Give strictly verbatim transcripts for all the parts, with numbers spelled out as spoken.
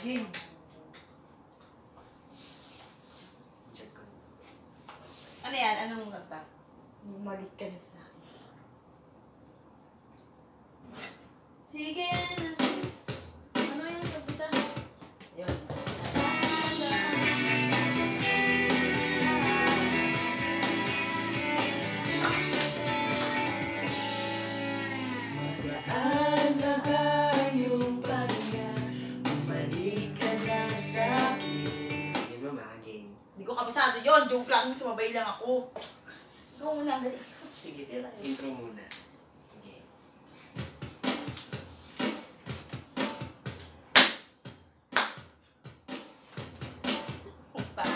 Game. Check ko. Ano yan? Anong nata? Bumalik ka na sa akin. Sige na, miss. Ano yan? Pag-isa? Yun. Magaan na ba yung pahinga? Bumalik ka na sa'kin. Game mo, mga game. Hindi ko kabisado yun. Joke lang. Sumabay lang ako. Ikaw muna. Dali. Sige, intro muna. Sige. Pa.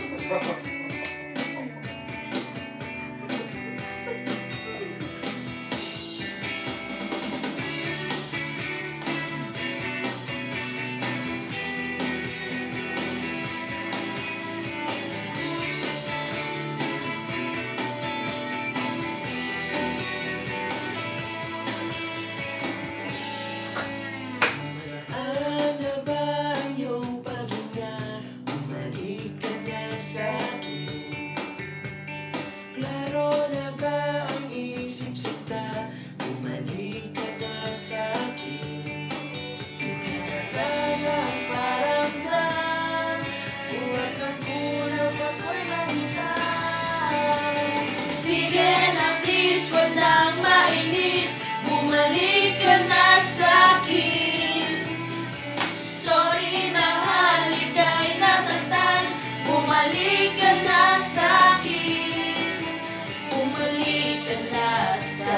Magaan na ba yung pahinga? Bumalik ka na sa'kin. Klaro na ba ang isip sinta? Bumalik ka na sa'kin. Hindi ka na lang paramdam. Buwan ng kulang ako'y mahintay. Sige na please, wag nang mainis. Bumalik ka na sa'kin. Sorry, mahal, ika'y nasaktan. Bumalik ka na sa'kin. Bumalik ka na sa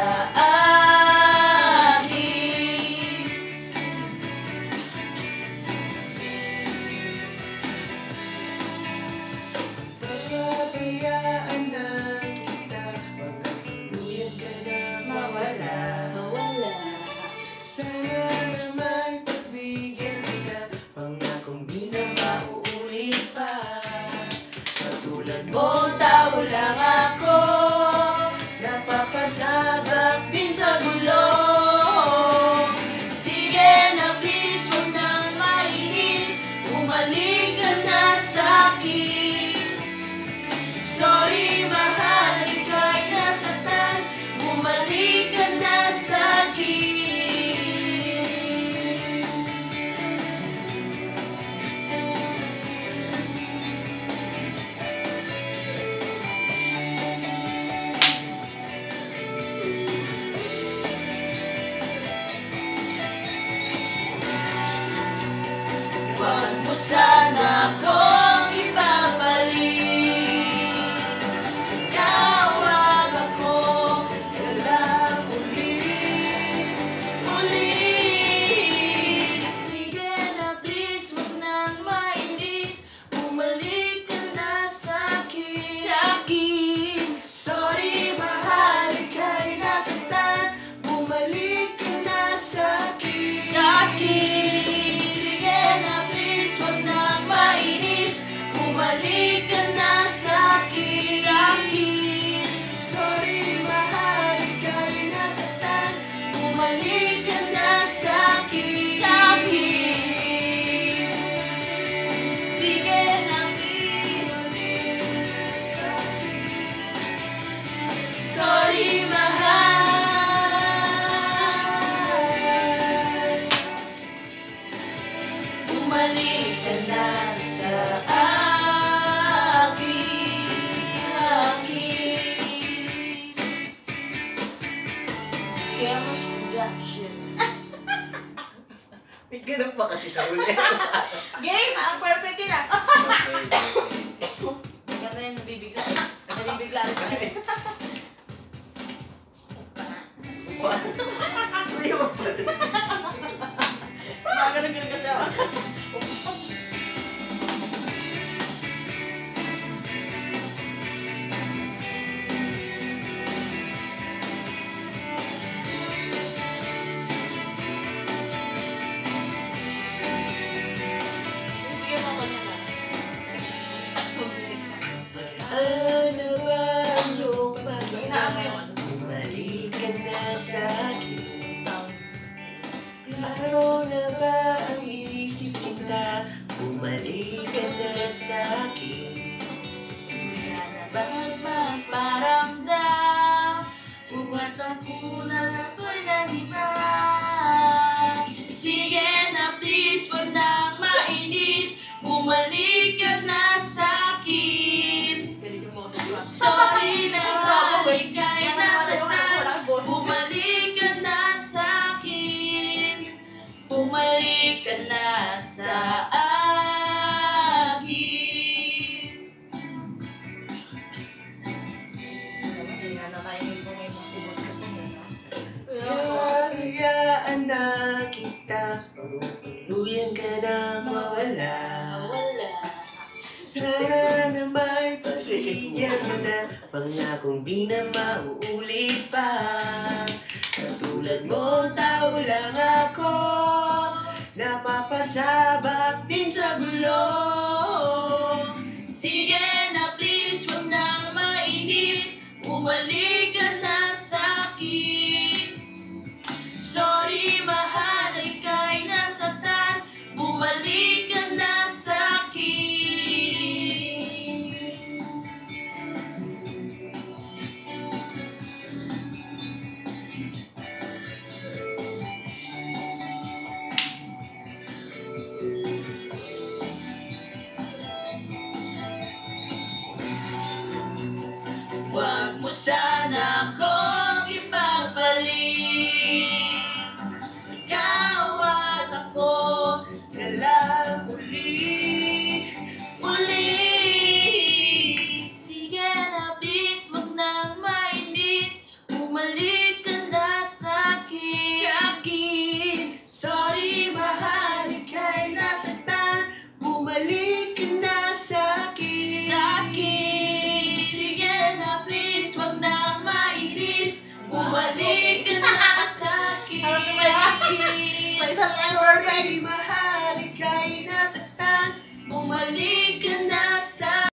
akin. Papabayaan lang kita. Magkatuluyan ka na mawala. Mawala. Sana naman pagbigyan kita. Pangakong di na mauulit pa. Katulad mo, tao lang ako. Napapasabak din sa gulo. Sige na please, huwag nang mainis. Bumalik ka na sa'kin. Sorry, mahal, ika'y nasaktan. Bumalik ka na sa'kin. Huwag mo sana akong ibabalik. Tawag ako, kailang ulit, ulit. Sige na please, huwag nang mainis. Bumalik ka na sa'kin. Sa'kin. Sorry, mahal, ika'y nasaktan. Bumalik ka na sa'kin. Sa'kin. Sige na please, huwag nang mainis. Bumalik ka na sa'kin. Sa'kin. Sorry, mahal, ika'y nasaktan. Bumalik ka na sa'kin. Sa'kin. Sige na, miss. Sorry, mahal. Bumalik ka na sa akin, akin. Cameras production. May ganun pa kasi sa huli. Game! Ang perfect yun ah. Okay, okay. Ganda yun, nabibigla. Nabibigla rin tayo. Liwan pa rin. Mga ganun-ganun kasi ako. Bigyan mo ako niya na. Ano ba yung pag- Inaamoy yun. Bumalik ka na sa'kin. Sounds. bumalik ka na sa akin. Hindi na nakainin ko ngayon ang tubod sa kanya. Hayaan na kita, tuluyan ka na mawala. Wala. Sana na may pagbigyan mo na, pangakong di na mauulit pa. Katulad mo, tao lang ako, napapasabak din sa gulo. Sige na please, wag nang mainis, umalik ka na sa'kin. Sorry mahal, ika'y nasaktan, bumalik ka na sa'kin. Huwag mo sana akong ipabalik, ikaw at ako na lang ulit, ulit. Sige na please, wag nang mainis, bumalik ka na sa'kin. Sa'kin. Sorry mahal, ika'y nasaktan, bumalik ka na sa'kin. Sa'kin. Sige na please, wag nang mainis, bumalik ka na sa'kin. May isang Sorry mahal, ika'y nasaktan, bumalik